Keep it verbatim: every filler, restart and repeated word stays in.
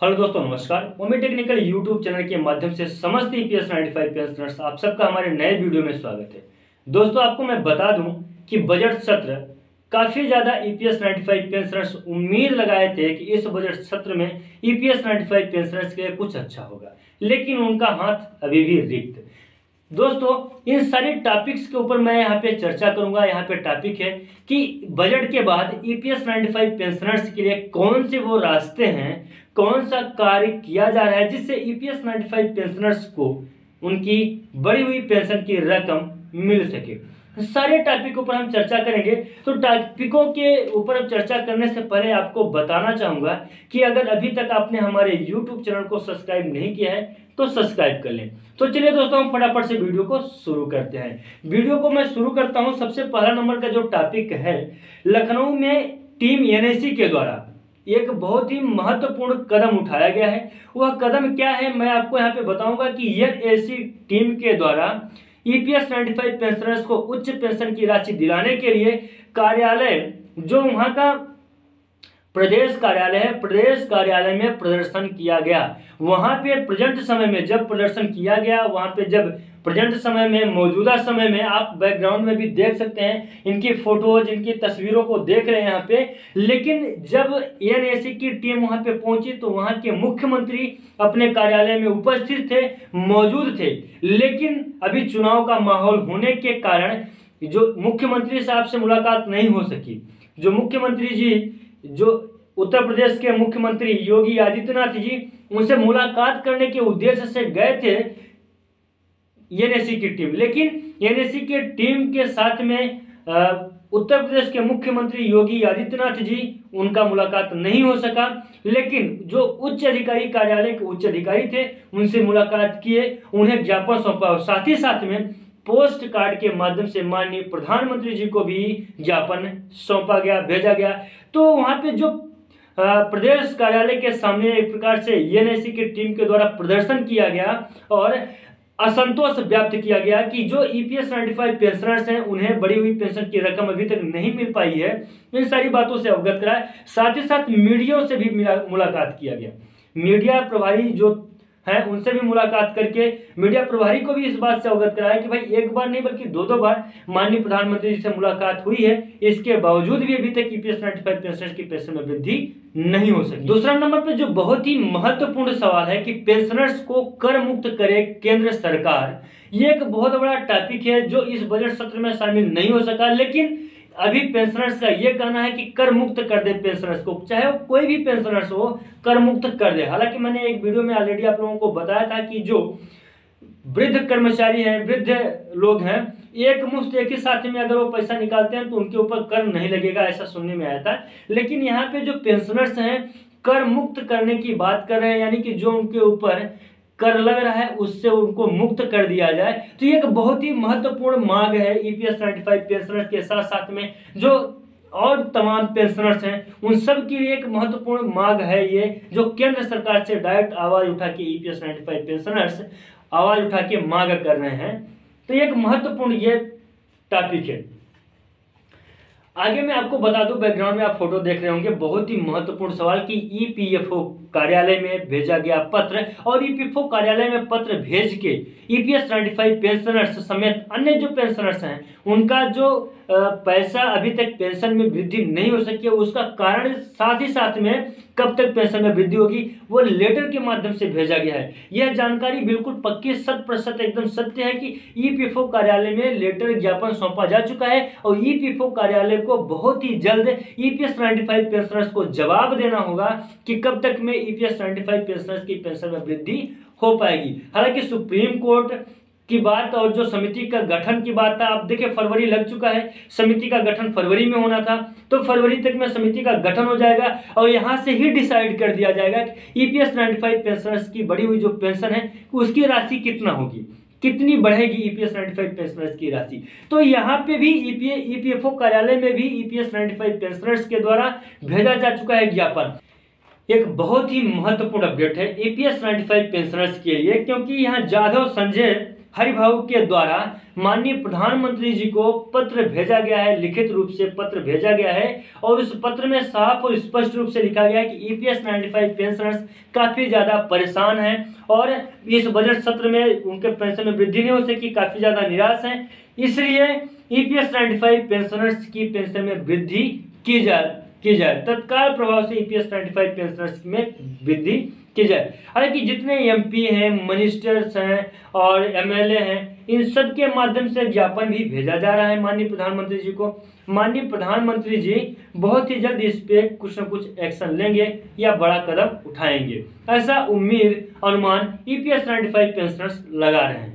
Hello दोस्तों, नमस्कार। ओमी technical YouTube channel के माध्यम से समस्त ईपीएस नाइन्टी फाइव पेंशनर्स आप सबका हमारे नए वीडियो में स्वागत है। दोस्तों, आपको मैं बता दूं कि बजट सत्र काफ़ी ज़्यादा ईपीएस नाइन्टी फाइव पेंशनर्स उम्मीद लगाए थे कि इस बजट सत्र में ईपीएस नाइन्टी फाइव पेंशनर्स के लिए कुछ अच्छा होगा, लेकिन उनका हाथ अभी भी रिक्त। दोस्तों, इन सारी टॉपिक्स के ऊपर मैं यहाँ पे चर्चा करूंगा। यहाँ पे टॉपिक है कि बजट के बाद ईपीएस नाइन्टी फाइव पेंशनर्स के लिए कौन से वो रास्ते हैं, कौन सा कार्य किया जा रहा है जिससे ईपीएस नाइन्टी फाइव पेंशनर्स को उनकी बढ़ी हुई पेंशन की रकम मिल सके। सारे टॉपिकों पर हम चर्चा करेंगे। तो टॉपिकों के ऊपर अब चर्चा करने से पहले आपको बताना चाहूँगा कि अगर अभी तक आपने हमारे यूट्यूब चैनल को सब्सक्राइब नहीं किया है तो सब्सक्राइब कर लें। तो चलिए दोस्तों, हम फटाफट से वीडियो को शुरू करते हैं। वीडियो को मैं शुरू करता हूँ। सबसे पहला नंबर का जो टॉपिक है, लखनऊ में टीम एनएसी के द्वारा एक बहुत ही महत्वपूर्ण कदम उठाया गया है। वह कदम क्या है मैं आपको यहाँ पे बताऊंगा कि एनएसी टीम के द्वारा ईपीएस नाइन्टी फाइव पेंशनर्स को उच्च पेंशन की राशि दिलाने के लिए कार्यालय, जो वहाँ का प्रदेश कार्यालय है, प्रदेश कार्यालय में प्रदर्शन किया गया। वहाँ पे प्रेजेंट समय में जब प्रदर्शन किया गया, वहाँ पे जब प्रेजेंट समय में, मौजूदा समय में, आप बैकग्राउंड में भी देख सकते हैं इनकी फोटोज, इनकी तस्वीरों को देख रहे हैं यहाँ पे। लेकिन जब एनएसी की टीम वहाँ पे पहुंची तो वहाँ के मुख्यमंत्री अपने कार्यालय में उपस्थित थे, मौजूद थे। लेकिन अभी चुनाव का माहौल होने के कारण जो मुख्यमंत्री साहब से मुलाकात नहीं हो सकी। जो मुख्यमंत्री जी, जो उत्तर प्रदेश के मुख्यमंत्री योगी आदित्यनाथ जी, उनसे मुलाकात करने के उद्देश्य से गए थे एनएसी की टीम। लेकिन एनएसी के टीम के साथ में उत्तर प्रदेश के मुख्यमंत्री योगी आदित्यनाथ जी, उनका मुलाकात नहीं हो सका। लेकिन जो उच्च अधिकारी, कार्यालय के उच्च अधिकारी थे, उनसे मुलाकात किए, उन्हें ज्ञापन सौंपा और साथ ही साथ में पोस्ट कार्ड के माध्यम से माननीय प्रधानमंत्री जी को भी ज्ञापन सौंपा गया, भेजा गया। तो वहाँ पे जो प्रदेश कार्यालय के सामने एक प्रकार से एनएसी की टीम के द्वारा प्रदर्शन किया गया और असंतोष व्यक्त किया गया कि जो ईपीएस नाइन्टी फाइव पेंशनर्स हैं उन्हें बढ़ी हुई पेंशन की रकम अभी तक नहीं मिल पाई है। इन सारी बातों से अवगत कराया। साथ ही साथ मीडिया से भी मुलाकात किया गया। मीडिया प्रभारी जो है उनसे भी मुलाकात करके मीडिया प्रभारी को भी इस बात से अवगत कराया कि भाई एक बार नहीं बल्कि दो दो बार माननीय प्रधानमंत्री जी से मुलाकात हुई है, इसके बावजूद भी अभी तक ईपीएस नाइन्टी फाइव पेंशनर्स की पेंशन में वृद्धि नहीं हो सकी। दूसरा नंबर पे जो बहुत ही महत्वपूर्ण सवाल है कि पेंशनर्स को कर मुक्त करे केंद्र सरकार, ये एक बहुत बड़ा टॉपिक है जो इस बजट सत्र में शामिल नहीं हो सका। लेकिन अभी पेंशनर्स का ये कहना है कि कर मुक्त कर दे पेंशनर्स को, चाहे वो कोई भी पेंशनर्स हो, कर मुक्त कर दे। हालांकि मैंने एक वीडियो में ऑलरेडी आप लोगों को बताया था कि जो वृद्ध कर्मचारी हैं, वृद्ध लोग हैं, एक मुश्त एक ही साथ में अगर वो पैसा निकालते हैं तो उनके ऊपर कर नहीं लगेगा, ऐसा सुनने में आया था। लेकिन यहाँ पे जो पेंशनर्स हैं कर मुक्त करने की बात कर रहे हैं, यानी कि जो उनके ऊपर कर लग रहा है उससे उनको मुक्त कर दिया जाए। तो ये एक बहुत ही महत्वपूर्ण मांग है ईपीएस नाइन्टी फाइव पेंशनर्स के साथ साथ में जो और तमाम पेंशनर्स हैं उन सब के लिए एक महत्वपूर्ण मांग है ये, जो केंद्र सरकार से डायरेक्ट आवाज उठा के ईपीएस नाइन्टी फाइव पेंशनर्स आवाज उठा के मांग कर रहे हैं। तो ये एक महत्वपूर्ण ये टॉपिक है। आगे मैं आपको बता दूं, बैकग्राउंड में आप फोटो देख रहे होंगे, बहुत ही महत्वपूर्ण सवाल कि ईपीएफओ कार्यालय में भेजा गया पत्र और ईपीएफओ कार्यालय में पत्र भेज के ईपीएस नाइन्टी फाइव पेंशनर्स समेत अन्य जो पेंशनर्स हैं उनका जो पैसा अभी तक पेंशन में वृद्धि नहीं हो सकी है, उसका कारण साथ ही साथ में कब तक पेंशन में वृद्धि होगी वो लेटर के माध्यम से भेजा गया है। यह जानकारी बिल्कुल पक्की, शत प्रतिशत एकदम सत्य है कि ईपीएफओ कार्यालय में लेटर ज्ञापन सौंपा जा चुका है और ईपीएफओ कार्यालय को बहुत ही जल्द ईपीएस नाइन्टी फाइव पेंशनर्स को जवाब देना होगा कि कब तक में ईपीएस नाइन्टी फाइव पेंशनर्स की पेंशन में वृद्धि हो पाएगी। हालांकि सुप्रीम कोर्ट की बात और जो समिति का गठन की बात था, आप देखिए फरवरी लग चुका है, समिति का गठन फरवरी में होना था, तो फरवरी तक में समिति का गठन हो जाएगा और यहां से ही डिसाइड कर दिया जाएगा कि ईपीएस नाइन्टी फाइव पेंशनर्स की बढ़ी हुई जो पेंशन है उसकी राशि कितना होगी, कितनी बढ़ेगी ईपीएस नाइन्टी फाइव पेंशनर्स की राशि। तो यहाँ पे भी ईपीएफओ कार्यालय में भी ईपीएस नाइन्टी फाइव पेंशनर्स के द्वारा भेजा जा चुका है ज्ञापन। एक बहुत ही महत्वपूर्ण अपडेट है ईपीएस नाइन्टी फाइव पेंशनर्स के लिए, क्योंकि यहाँ जाधव संजय हरिभाऊ के द्वारा माननीय प्रधानमंत्री जी को पत्र भेजा गया है, लिखित रूप से पत्र भेजा गया है और उस पत्र में साफ और स्पष्ट रूप से लिखा गया है कि ईपीएस पचानवे पेंशनर्स काफ़ी ज़्यादा परेशान हैं और इस बजट सत्र में उनके पेंशन में वृद्धि नहीं हो सकी, काफ़ी ज़्यादा निराश हैं। इसलिए ईपीएस पचानवे पेंशनर्स की पेंशन में वृद्धि की जाए की जाए तत्काल प्रभाव से ईपीएस पचानवे पेंशनर्स में वृद्धि की जाए। हालांकि जितने एमपी हैं, मिनिस्टर्स हैं और एमएलए हैं, इन सब के माध्यम से ज्ञापन भी भेजा जा रहा है माननीय प्रधानमंत्री जी को। माननीय प्रधानमंत्री जी बहुत ही जल्द इस पे कुछ न कुछ एक्शन लेंगे या बड़ा कदम उठाएंगे, ऐसा उम्मीद अनुमान ईपीएस पचानवे पेंशनर्स लगा रहे हैं।